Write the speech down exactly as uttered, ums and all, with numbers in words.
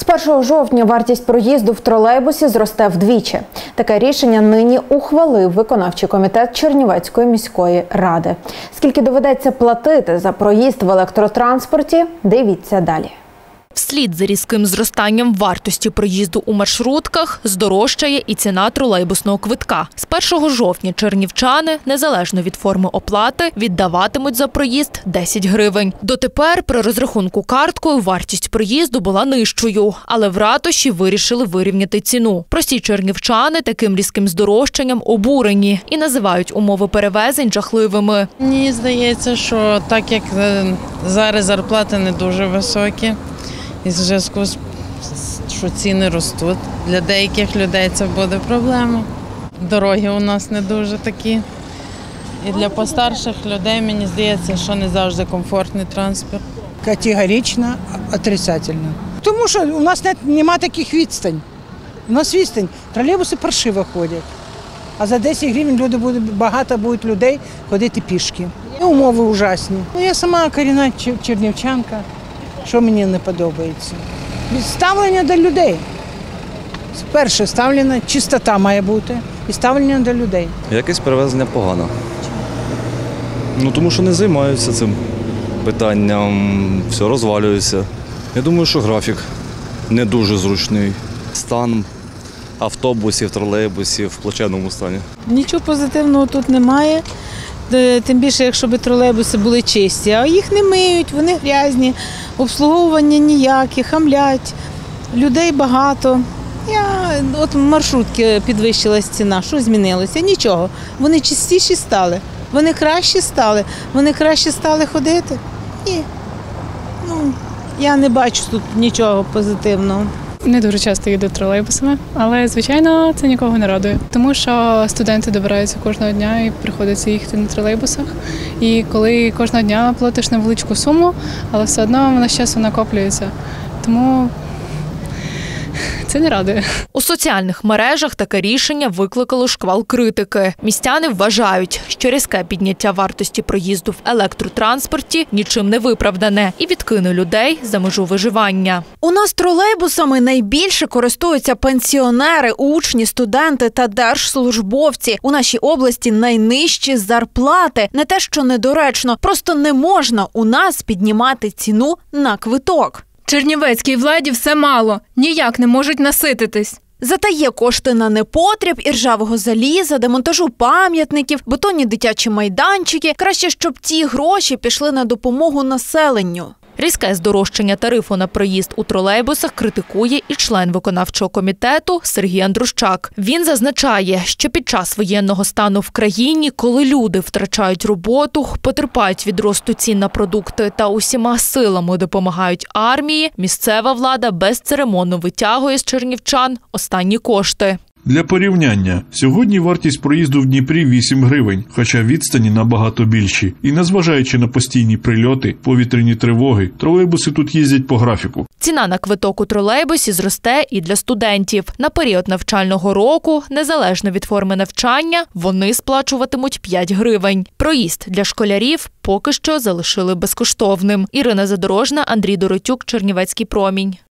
З першого жовтня вартість проїзду в тролейбусі зросте вдвічі. Таке рішення нині ухвалив виконавчий комітет Чернівецької міської ради. Скільки доведеться платити за проїзд в електротранспорті, дивіться далі. Вслід за різким зростанням вартості проїзду у маршрутках здорожчає і ціна тролейбусного квитка. З першого жовтня чернівчани, незалежно від форми оплати, віддаватимуть за проїзд десять гривень. Дотепер при розрахунку карткою вартість проїзду була нижчою, але в ратуші вирішили вирівняти ціну. Прості чернівчани таким різким здорожчанням обурені і називають умови перевезень жахливими. Мені здається, що так як зараз зарплати не дуже високі, і в зв'язку з що ціни ростуть, для деяких людей це буде проблема. Дороги у нас не дуже такі. І для постарших людей, мені здається, що не завжди комфортний транспорт. Категорично отрицательно. Тому що у нас немає таких відстань. У нас відстань. Тролейбуси паршиво ходять. А за десять гривень люди будуть, багато буде людей ходити пішки. І умови ужасні. Ну, я сама корінна чернівчанка. Що мені не подобається? Ставлення до людей. Перше, ставлення, чистота має бути і ставлення до людей. Якесь перевезення погано. Ну, тому що не займаються цим питанням, все розвалюється. Я думаю, що графік не дуже зручний. Стан автобусів, тролейбусів в плачевному стані. Нічого позитивного тут немає. Тим більше, якщо б тролейбуси були чисті, а їх не миють, вони грязні, обслуговування ніяке, хамлять, людей багато. Я, от маршрутки підвищилась ціна, що змінилося? Нічого. Вони чистіші стали, вони кращі стали, вони краще стали ходити. І ну, я не бачу тут нічого позитивного. Не дуже часто їду тролейбусами, але, звичайно, це нікого не радує. Тому що студенти добираються кожного дня і приходиться їхати на тролейбусах. І коли кожного дня платиш невеличку суму, але все одно вона з часу накоплюється. Тому це не радує. У соціальних мережах таке рішення викликало шквал критики. Містяни вважають, що різке підняття вартості проїзду в електротранспорті нічим не виправдане і відкине людей за межу виживання. У нас тролейбусами найбільше користуються пенсіонери, учні, студенти та держслужбовці. У нашій області найнижчі зарплати. Не те, що недоречно, просто не можна у нас піднімати ціну на квиток. Чернівецькій владі все мало, ніяк не можуть насититись. Зате є кошти на непотріб, іржавого заліза, демонтажу пам'ятників, бетонні дитячі майданчики. Краще, щоб ці гроші пішли на допомогу населенню. Різке здорожчання тарифу на проїзд у тролейбусах критикує і член виконавчого комітету Сергій Андрущак. Він зазначає, що під час воєнного стану в країні, коли люди втрачають роботу, потерпають від росту цін на продукти та усіма силами допомагають армії, місцева влада безцеремонно витягує з чернівчан останні кошти. Для порівняння, сьогодні вартість проїзду в Дніпрі вісім гривень, хоча відстані набагато більші. І незважаючи на постійні прильоти, повітряні тривоги, тролейбуси тут їздять по графіку. Ціна на квиток у тролейбусі зросте і для студентів. На період навчального року, незалежно від форми навчання, вони сплачуватимуть п'ять гривень. Проїзд для школярів поки що залишили безкоштовним. Ірина Задорожна, Андрій Доротюк, Чернівецький промінь.